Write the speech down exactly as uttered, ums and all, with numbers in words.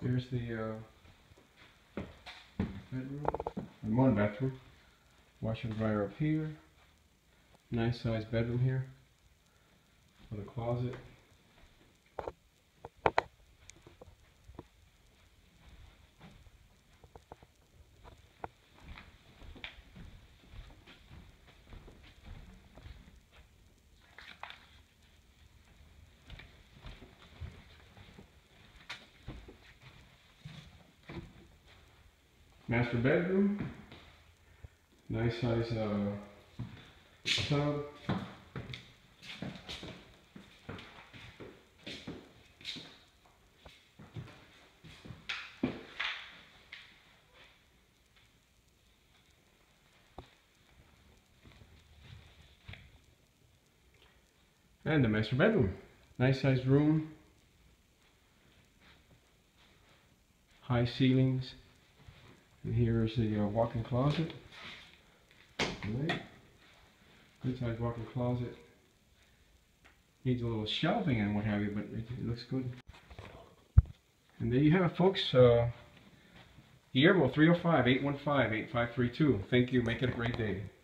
Here's the uh, bedroom, and one bathroom. Washer and dryer up here. Nice sized bedroom here. With a closet. Master bedroom. Nice size uh, tub. And the master bedroom. Nice sized room. High ceilings. And here is the uh, walk-in closet. Right. Good sized walk-in closet. Needs a little shelving and what have you, but it, it looks good. And there you have it, folks. Uh, Guillermo, three oh five, eight one five, eight five three two. Thank you. Make it a great day.